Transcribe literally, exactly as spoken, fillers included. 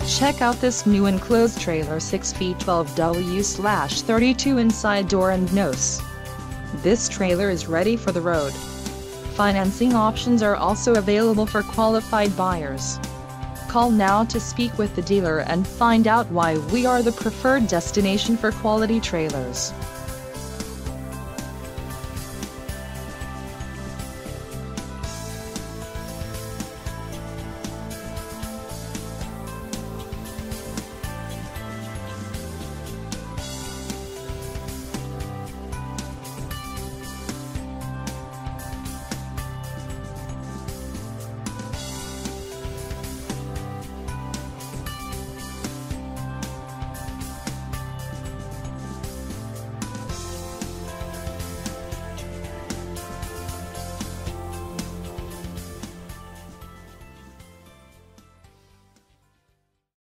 Check out this new enclosed trailer six feet twelve W slash thirty-two inside door in Vnos. This trailer is ready for the road. Financing options are also available for qualified buyers. Call now to speak with the dealer and find out why we are the preferred destination for quality trailers.